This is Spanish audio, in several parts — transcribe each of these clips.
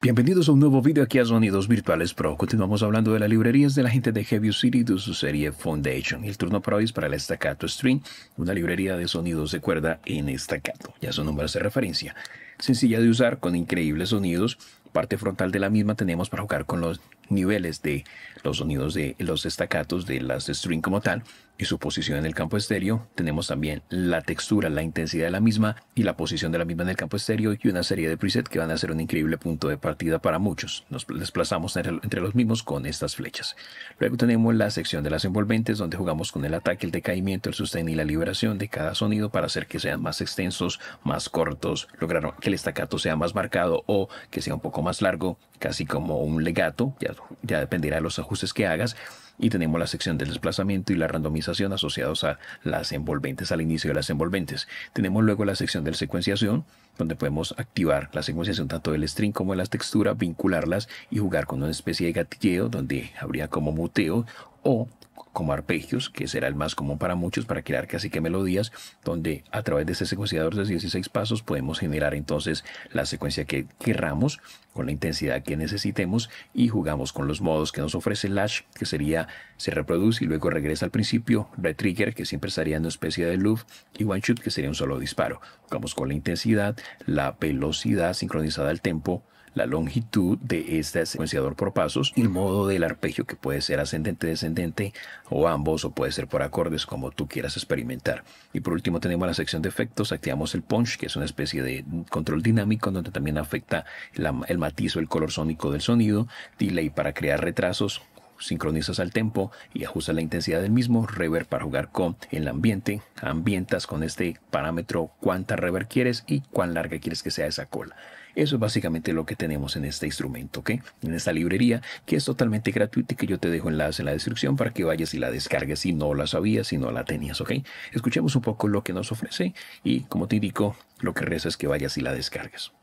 Bienvenidos a un nuevo video aquí a Sonidos Virtuales Pro. Continuamos hablando de las librerías de la gente de Heavy City de su serie Foundation. Y el turno para hoy es para el Staccato String, una librería de sonidos de cuerda en staccato. Ya son números de referencia. Sencilla de usar, con increíbles sonidos. Parte frontal de la misma tenemos para jugar con los niveles de los sonidos de los staccatos de las string como tal y su posición en el campo estéreo. Tenemos también la textura, la intensidad de la misma y la posición de la misma en el campo estéreo y una serie de presets que van a ser un increíble punto de partida para muchos. Nos desplazamos entre los mismos con estas flechas. Luego tenemos la sección de las envolventes donde jugamos con el ataque, el decaimiento, el sustain y la liberación de cada sonido para hacer que sean más extensos, más cortos, lograr que el staccato sea más marcado o que sea un poco más largo, casi como un legato, ya dependerá de los ajustes que hagas. Y tenemos la sección del desplazamiento y la randomización asociados a las envolventes, al inicio de las envolventes. Tenemos luego la sección de secuenciación, donde podemos activar la secuenciación tanto del string como de las texturas, vincularlas y jugar con una especie de gatilleo, donde habría como muteo o como arpegios, que será el más común para muchos, para crear casi que melodías, donde a través de ese secuenciador de 16 pasos podemos generar entonces la secuencia que querramos, con la intensidad que necesitemos, y jugamos con los modos que nos ofrece Lash, que sería se reproduce y luego regresa al principio, Retrigger, que siempre estaría en una especie de loop, y One Shot, que sería un solo disparo. Jugamos con la intensidad, la velocidad sincronizada al tempo, la longitud de este secuenciador por pasos y el modo del arpegio, que puede ser ascendente, descendente o ambos, o puede ser por acordes, como tú quieras experimentar. Y por último tenemos la sección de efectos. Activamos el punch, que es una especie de control dinámico donde también afecta el matiz o el color sónico del sonido. Delay para crear retrasos, sincronizas al tempo y ajustas la intensidad del mismo. Reverb para jugar con el ambiente, ambientas con este parámetro cuánta reverb quieres y cuán larga quieres que sea esa cola. Eso es básicamente lo que tenemos en este instrumento, ¿ok? En esta librería, que es totalmente gratuita y que yo te dejo enlace en la descripción para que vayas y la descargues si no la sabías, si no la tenías, ¿ok? Escuchemos un poco lo que nos ofrece y, como te indico, lo que resta es que vayas y la descargues.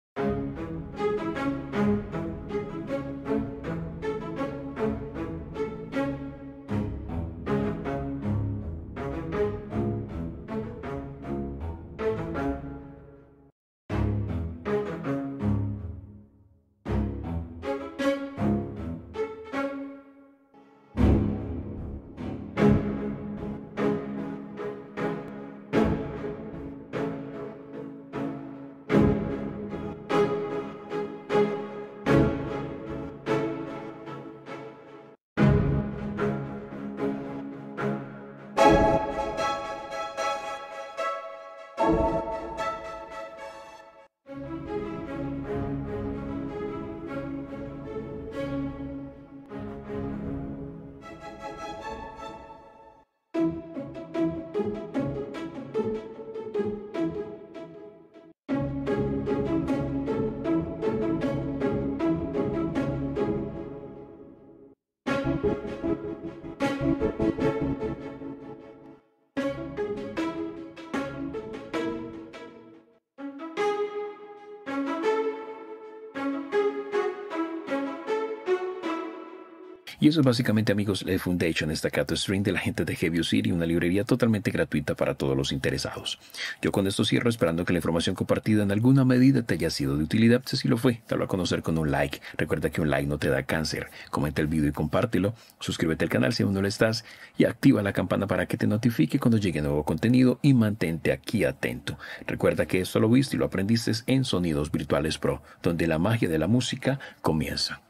Y eso es básicamente, amigos, el Foundation Staccato String de la gente de Heavy City, una librería totalmente gratuita para todos los interesados. Yo con esto cierro, esperando que la información compartida en alguna medida te haya sido de utilidad. Si lo fue, dalo a conocer con un like. Recuerda que un like no te da cáncer. Comenta el video y compártelo. Suscríbete al canal si aún no lo estás y activa la campana para que te notifique cuando llegue nuevo contenido y mantente aquí atento. Recuerda que esto lo viste y lo aprendiste en Sonidos Virtuales Pro, donde la magia de la música comienza.